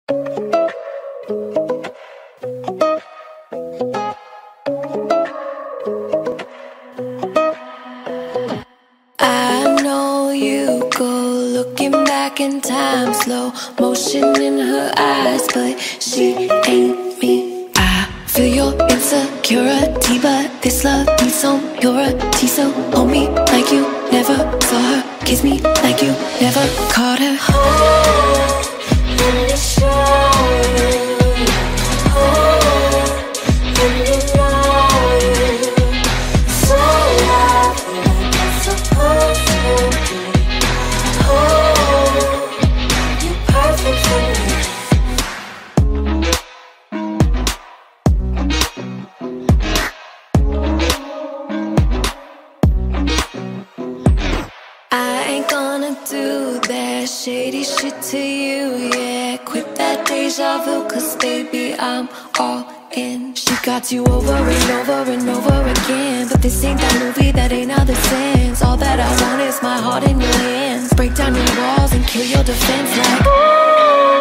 I know you go looking back in time, slow motion in her eyes, but she ain't me. I feel your insecurity, but this love needs some purity. So hold me like you never saw her, kiss me like you never caught her. Oh, let me show you. Oh, let me know you. So lovely like it's supposed to be. Oh, you're perfect for me. I ain't gonna do that shady shit to you, yeah. Quit that deja vu, cause baby, I'm all in. She got you over and over and over again, but this ain't that movie, that ain't how this ends. All that I want is my heart in your hands. Break down your walls and kill your defense like, ooh.